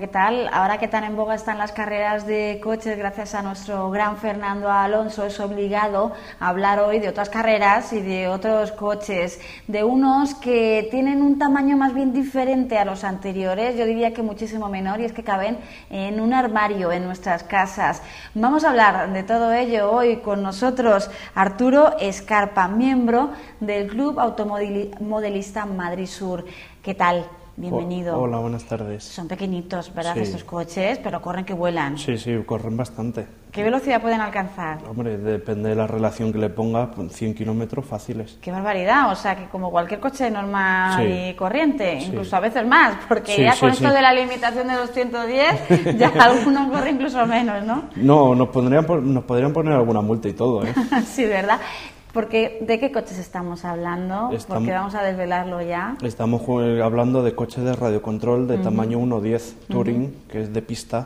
¿qué tal? Ahora que tan en boga están las carreras de coches, gracias a nuestro gran Fernando Alonso, es obligado a hablar hoy de otras carreras y de otros coches, de unos que tienen un tamaño más bien diferente a los anteriores, yo diría que muchísimo menor, y es que caben en un armario en nuestras casas. Vamos a hablar de todo ello hoy con nosotros Arturo Escarpa, miembro del Club Automodelista Madrid Sur. ¿Qué tal? Bienvenido. Hola, buenas tardes. Son pequeñitos, ¿verdad? Sí. Estos coches, pero corren que vuelan. Sí, corren bastante. ¿Qué velocidad pueden alcanzar? Hombre, depende de la relación que le ponga, 100 kilómetros fáciles. ¡Qué barbaridad! O sea, que como cualquier coche normal y corriente, Sí. Incluso a veces más, porque Sí, ya con sí. esto de la limitación de los 110, ya algunos corren incluso menos, ¿no? No, nos podrían poner alguna multa y todo, ¿eh? Sí, ¿verdad? Porque, ¿de qué coches estamos hablando? Porque vamos a desvelarlo ya. Estamos hablando de coches de radiocontrol de tamaño 1.10 Touring, que es de pista,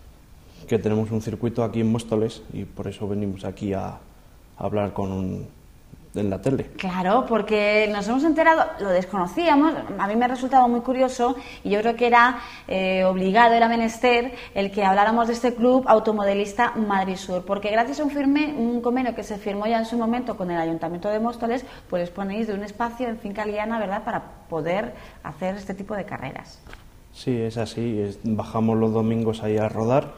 que tenemos un circuito aquí en Móstoles y por eso venimos aquí a hablar en la tele. Claro, porque nos hemos enterado, lo desconocíamos, a mí me ha resultado muy curioso y yo creo que era obligado, era menester el que habláramos de este Club Automodelista Madrid Sur, porque gracias a un convenio que se firmó ya en su momento con el Ayuntamiento de Móstoles, pues disponéis de un espacio en Finca Liana, ¿verdad?, para poder hacer este tipo de carreras. Sí, es así. Bajamos los domingos ahí a rodar,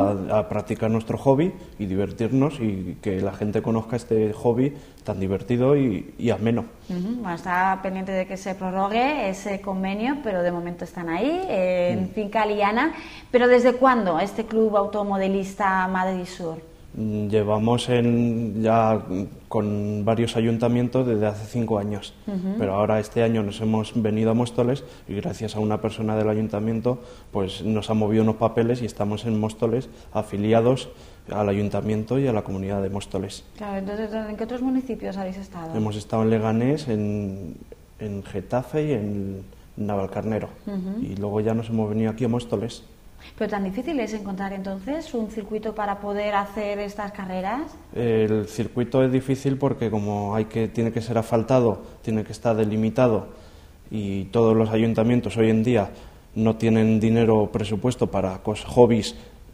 a practicar nuestro hobby y divertirnos y que la gente conozca este hobby tan divertido y ameno. Bueno, está pendiente de que se prorrogue ese convenio, pero de momento están ahí, en Finca Liana. ¿Pero desde cuándo este Club Automodelista Madrid Sur? Llevamos ya con varios ayuntamientos desde hace 5 años, pero ahora este año nos hemos venido a Móstoles y gracias a una persona del ayuntamiento pues nos ha movido unos papeles y estamos en Móstoles afiliados al ayuntamiento y a la comunidad de Móstoles. Claro, entonces, ¿en qué otros municipios habéis estado? Hemos estado en Leganés, en Getafe y en Navalcarnero y luego ya nos hemos venido aquí a Móstoles. ¿Pero tan difícil es encontrar entonces un circuito para poder hacer estas carreras? El circuito es difícil porque como tiene que ser asfaltado, tiene que estar delimitado y todos los ayuntamientos hoy en día no tienen dinero o presupuesto para hobbies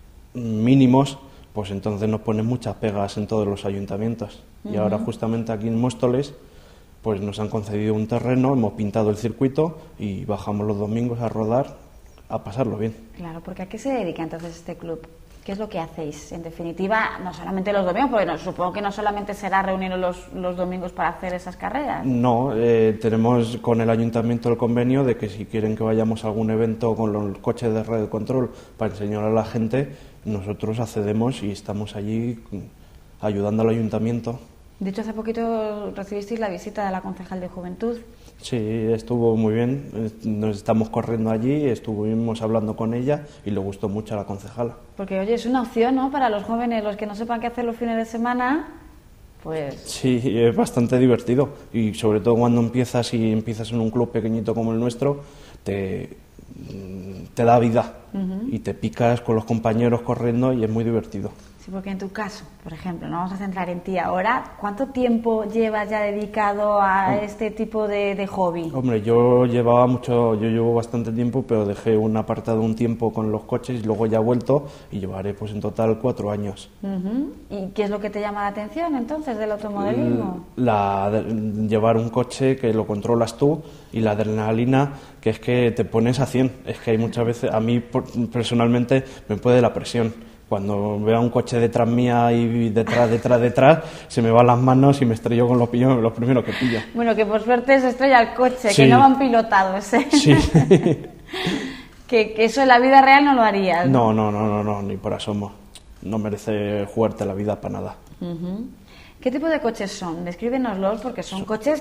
mínimos, pues entonces nos ponen muchas pegas en todos los ayuntamientos. Y ahora justamente aquí en Móstoles pues nos han concedido un terreno, hemos pintado el circuito y bajamos los domingos a rodar, a pasarlo bien. Claro, porque ¿a qué se dedica entonces este club? ¿Qué es lo que hacéis? En definitiva, no solamente los domingos, porque supongo que no solamente será reuniros los domingos para hacer esas carreras. No, tenemos con el ayuntamiento el convenio de que si quieren que vayamos a algún evento con los coches de radiocontrol para enseñar a la gente, nosotros accedemos y estamos allí ayudando al ayuntamiento. De hecho, hace poquito recibisteis la visita de la concejal de Juventud. Sí, estuvo muy bien, nos estamos corriendo allí, estuvimos hablando con ella y le gustó mucho a la concejala. Porque, oye, es una opción, ¿no?, para los jóvenes, los que no sepan qué hacer los fines de semana, pues... Sí, es bastante divertido y sobre todo cuando empiezas en un club pequeñito como el nuestro, te da vida y te picas con los compañeros corriendo y es muy divertido. Sí, porque en tu caso, por ejemplo, nos vamos a centrar en ti ahora, ¿cuánto tiempo llevas ya dedicado a este tipo de hobby? Hombre, yo llevo bastante tiempo, pero dejé un apartado un tiempo con los coches y luego ya he vuelto y llevaré pues en total 4 años. ¿Y qué es lo que te llama la atención entonces del automodelismo? Llevar un coche que lo controlas tú y la adrenalina, que es que te pones a 100. Es que hay muchas veces, a mí personalmente me puede la presión. Cuando veo a un coche detrás mía y detrás, se me van las manos y me estrello con los primeros que pillo. Bueno, que por suerte se estrella el coche, Sí. que no van pilotados, ¿eh? Sí. que eso en la vida real no lo harías. No, ni por asomo. No merece jugarte la vida para nada. ¿Qué tipo de coches son? Descríbenoslos, porque son coches,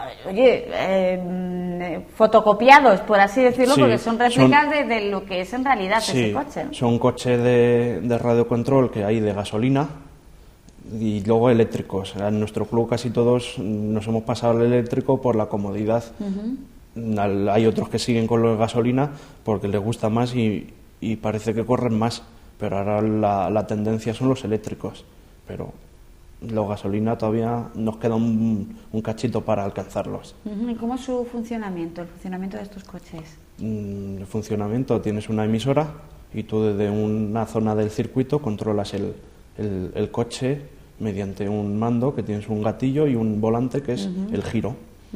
oye, fotocopiados, por así decirlo, Sí, porque son réplicas de lo que es en realidad ese coche. Son coches de radiocontrol que hay de gasolina y luego eléctricos. En nuestro club casi todos nos hemos pasado al eléctrico por la comodidad. Hay otros que siguen con los de gasolina porque les gusta más y parece que corren más, pero ahora la tendencia son los eléctricos. Pero Los gasolina todavía nos queda un cachito para alcanzarlos. ¿Y cómo es su funcionamiento, el funcionamiento de estos coches? El funcionamiento, tienes una emisora y tú desde una zona del circuito controlas el coche mediante un mando que tienes un gatillo y un volante que es el giro.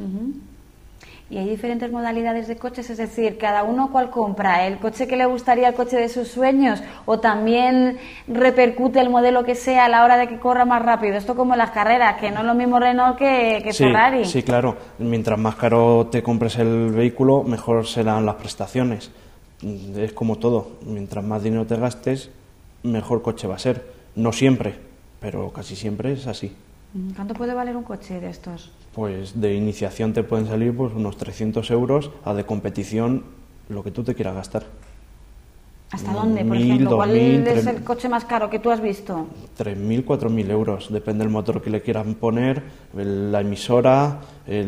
Y hay diferentes modalidades de coches, es decir, cada uno cuál compra, el coche que le gustaría, el coche de sus sueños, o también repercute el modelo que sea a la hora de que corra más rápido. Esto como en las carreras, que no es lo mismo Renault que Sí, Ferrari. sí, claro. Mientras más caro te compres el vehículo, mejor serán las prestaciones. Es como todo. Mientras más dinero te gastes, mejor coche va a ser. No siempre, pero casi siempre es así. ¿Cuánto puede valer un coche de estos? Pues de iniciación te pueden salir pues unos 300 euros, a de competición lo que tú te quieras gastar. ¿Hasta dónde, por 1.000, ejemplo? ¿Cuál 2.000, es el coche más caro que tú has visto? 3.000, 4.000 euros, depende del motor que le quieran poner, la emisora,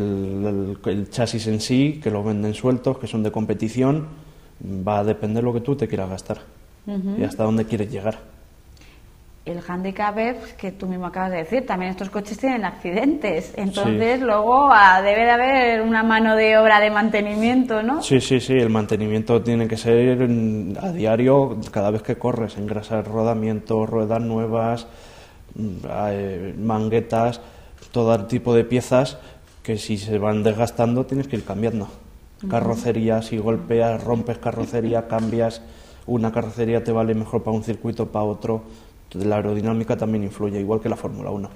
el chasis en sí, que lo venden sueltos, que son de competición, va a depender lo que tú te quieras gastar y hasta dónde quieres llegar. El hándicap es que tú mismo acabas de decir, también estos coches tienen accidentes, entonces luego debe de haber una mano de obra de mantenimiento, ¿no? Sí, el mantenimiento tiene que ser a diario, cada vez que corres, engrasar rodamientos, ruedas nuevas, manguetas, todo tipo de piezas que si se van desgastando tienes que ir cambiando. Carrocería, si golpeas, rompes carrocería, cambias, una carrocería te vale mejor para un circuito, para otro. La aerodinámica también influye, igual que la Fórmula 1.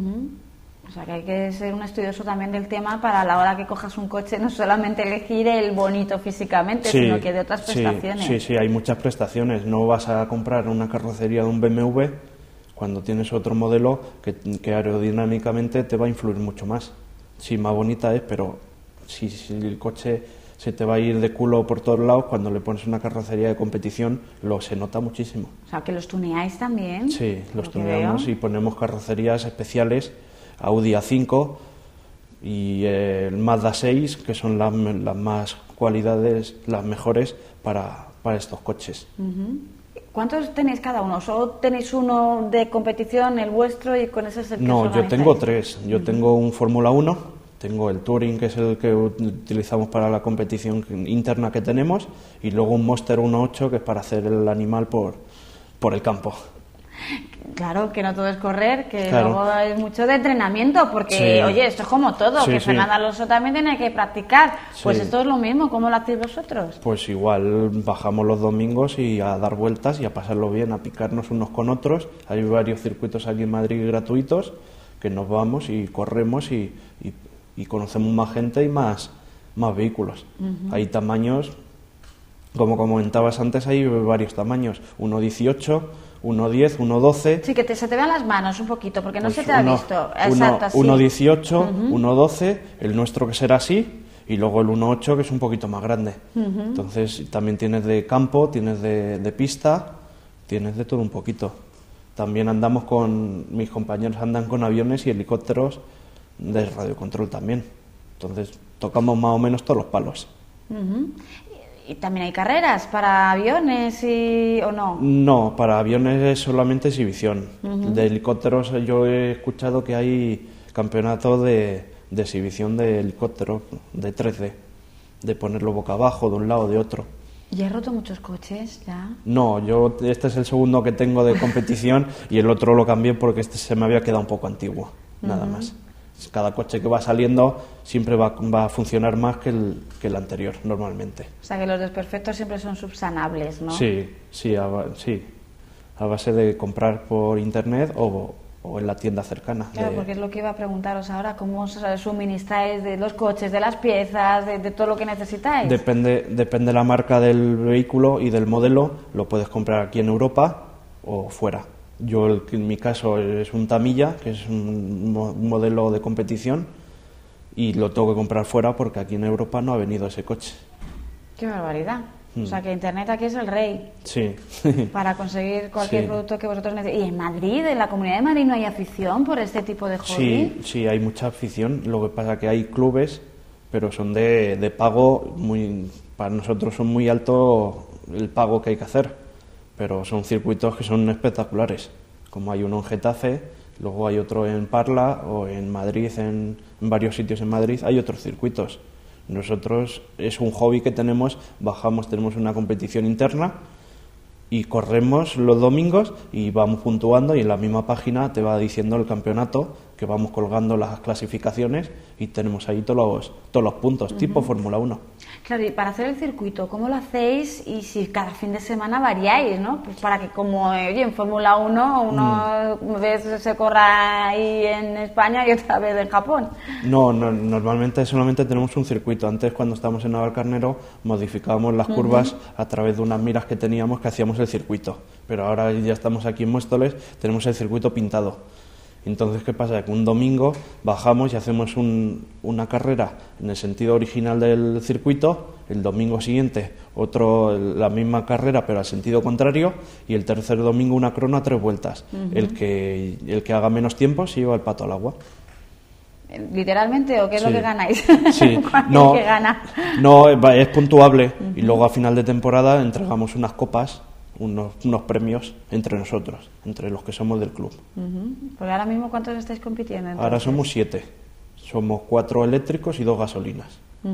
O sea que hay que ser un estudioso también del tema para a la hora que cojas un coche no solamente elegir el bonito físicamente, sino que de otras prestaciones. Sí, hay muchas prestaciones. No vas a comprar una carrocería de un BMW cuando tienes otro modelo que aerodinámicamente te va a influir mucho más. Sí, más bonita es, pero si el coche se te va a ir de culo por todos lados, cuando le pones una carrocería de competición se nota muchísimo. O sea, que los tuneáis también. Sí, los tuneamos y ponemos carrocerías especiales, Audi A5 y el Mazda 6, que son las más cualidades, las mejores para estos coches. ¿Cuántos tenéis cada uno? ¿Solo tenéis uno de competición, el vuestro, y con ese es el que No, yo tengo tres. Yo tengo un Fórmula 1, tengo el Touring, que es el que utilizamos para la competición interna que tenemos, y luego un Monster 1.8, que es para hacer el animal por el campo. Claro, que no todo es correr, que luego hay mucho de entrenamiento, porque, oye, esto es como todo, que Fernando Alonso también tiene que practicar. Pues esto es lo mismo, ¿cómo lo hacéis vosotros? Pues igual bajamos los domingos y a dar vueltas y a pasarlo bien, a picarnos unos con otros. Hay varios circuitos aquí en Madrid gratuitos que nos vamos y corremos y conocemos más gente y más vehículos. Hay tamaños, como comentabas antes, hay varios tamaños, 1.18, 1.10, 1.12. Sí, que se te vean las manos un poquito, porque no se te ha visto. Exacto, así. 1.18, 1.12, el nuestro que será así, y luego el 1.8 que es un poquito más grande. Entonces también tienes de campo, tienes de pista, tienes de todo un poquito. También mis compañeros andan con aviones y helicópteros de radiocontrol también. Entonces tocamos más o menos todos los palos. ¿Y también hay carreras para aviones o no? No, para aviones es solamente exhibición. De helicópteros yo he escuchado que hay campeonatos de exhibición de helicópteros de 3D, de ponerlo boca abajo de un lado o de otro. ¿Y has roto muchos coches ya? No, este es el segundo que tengo de competición y el otro lo cambié porque este se me había quedado un poco antiguo, nada más. Cada coche que va saliendo siempre va a funcionar más que el anterior, normalmente. O sea, que los desperfectos siempre son subsanables, ¿no? Sí, a base de comprar por internet o en la tienda cercana. Claro, porque es lo que iba a preguntaros ahora, ¿cómo os suministráis de los coches, de las piezas, de todo lo que necesitáis? Depende la marca del vehículo y del modelo, lo puedes comprar aquí en Europa o fuera. Yo, en mi caso, es un Tamiya, que es un modelo de competición, y lo tengo que comprar fuera porque aquí en Europa no ha venido ese coche. ¡Qué barbaridad! O sea, que Internet aquí es el rey. Sí. Para conseguir cualquier producto que vosotros necesitéis. ¿Y en Madrid, en la Comunidad de Madrid, no hay afición por este tipo de hobby? Sí, hay mucha afición. Lo que pasa es que hay clubes, pero son de pago para nosotros son muy alto el pago que hay que hacer. Pero son circuitos que son espectaculares, como hay uno en Getafe, Luego hay otro en Parla o en Madrid, en varios sitios en Madrid hay otros circuitos. Nosotros es un hobby que tenemos, bajamos, tenemos una competición interna y corremos los domingos y vamos puntuando y en la misma página te va diciendo el campeonato, que vamos colgando las clasificaciones y tenemos ahí todos los puntos, tipo Fórmula 1. Claro, y para hacer el circuito, ¿cómo lo hacéis? Y si cada fin de semana variáis, ¿no? Pues para que como, oye, en Fórmula 1 una vez se corra ahí en España y otra vez en Japón. No, normalmente solamente tenemos un circuito. Antes, cuando estábamos en Navalcarnero, modificábamos las curvas a través de unas miras que teníamos que hacíamos el circuito. Pero ahora ya estamos aquí en Móstoles, tenemos el circuito pintado. Entonces, ¿qué pasa? Que un domingo bajamos y hacemos una carrera en el sentido original del circuito, el domingo siguiente la misma carrera pero al sentido contrario, y el tercer domingo una crono a 3 vueltas. El que haga menos tiempo se lleva el pato al agua. ¿Literalmente o qué es lo que ganáis? Sí, no, que gana? No, es puntuable y luego a final de temporada entregamos unas copas, unos premios entre nosotros, entre los que somos del club. Porque ahora mismo, ¿cuántos estáis compitiendo? Entonces? Ahora somos 7. Somos 4 eléctricos y 2 gasolinas.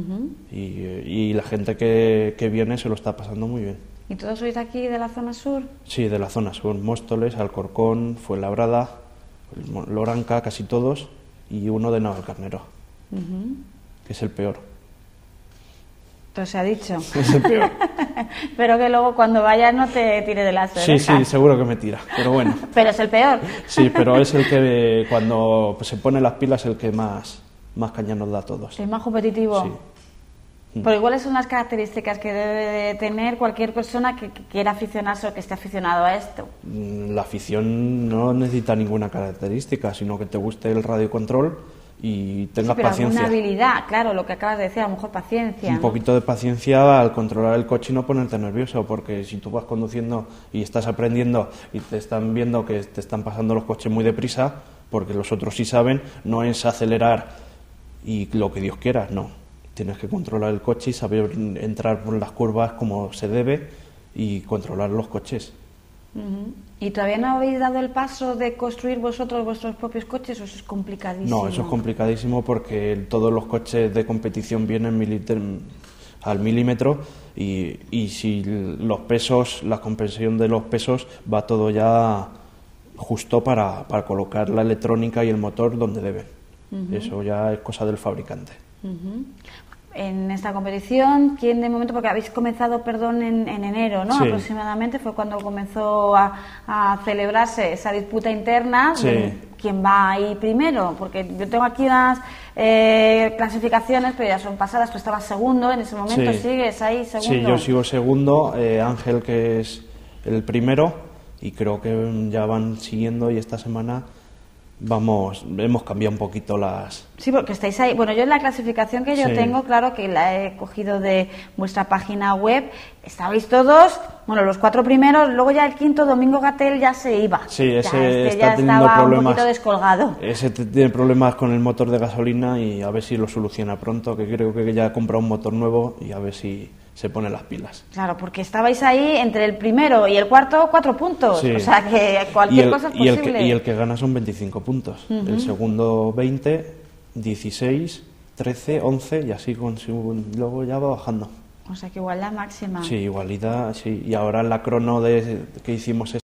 Y la gente que viene se lo está pasando muy bien. ¿Y todos sois de aquí, de la zona sur? Sí, de la zona sur. Móstoles, Alcorcón, Fuenlabrada, Loranca, casi todos, y uno de Navalcarnero, que es el peor. Entonces se ha dicho. Es el peor. Pero que luego cuando vayas no te tire de las orejas. Sí, seguro que me tira, pero bueno. Pero es el peor. Sí, pero es el que cuando se pone las pilas el que más caña nos da a todos. ¿Es más competitivo? Sí. Pero ¿cuáles son las características que debe de tener cualquier persona que quiera aficionarse o que esté aficionado a esto? La afición no necesita ninguna característica, sino que te guste el radiocontrol y tengas paciencia. Alguna habilidad, claro, lo que acabas de decir, a lo mejor paciencia. Un poquito de paciencia al controlar el coche y no ponerte nervioso, porque si tú vas conduciendo y estás aprendiendo y te están viendo que te están pasando los coches muy deprisa, porque los otros sí saben, no es acelerar y lo que Dios quiera, no. Tienes que controlar el coche y saber entrar por las curvas como se debe y controlar los coches. ¿Y todavía no habéis dado el paso de construir vosotros vuestros propios coches o eso es complicadísimo? No, eso es complicadísimo porque todos los coches de competición vienen al milímetro y si los pesos, la compensación de los pesos va todo ya justo para colocar la electrónica y el motor donde deben. Eso ya es cosa del fabricante. En esta competición, ¿quién de momento, porque habéis comenzado, en enero, ¿no? Sí. Aproximadamente fue cuando comenzó a celebrarse esa disputa interna. Sí. ¿Quién va ahí primero? Porque yo tengo aquí unas clasificaciones, pero ya son pasadas. Tú estabas segundo en ese momento, Sí. ¿sigues ahí segundo? Sí, yo sigo segundo, Ángel que es el primero y creo que ya van siguiendo y esta semana hemos cambiado un poquito las... Sí, porque estáis ahí. Bueno, yo en la clasificación que yo tengo, claro que la he cogido de vuestra página web, estabais todos, los 4 primeros, luego ya el quinto, Domingo Gatell, ya se iba. Sí, ese está ya teniendo estaba problemas, un poquito descolgado. Ese tiene problemas con el motor de gasolina y a ver si lo soluciona pronto, que creo que ya ha comprado un motor nuevo y a ver si se pone las pilas. Claro, porque estabais ahí entre el primero y el cuarto, 4 puntos. Sí. O sea que cualquier cosa es posible. Y el que gana son 25 puntos. El segundo 20, 16, 13, 11 y así luego ya va bajando. O sea que igualdad máxima. Sí, igualdad, sí. Y ahora en la crono que hicimos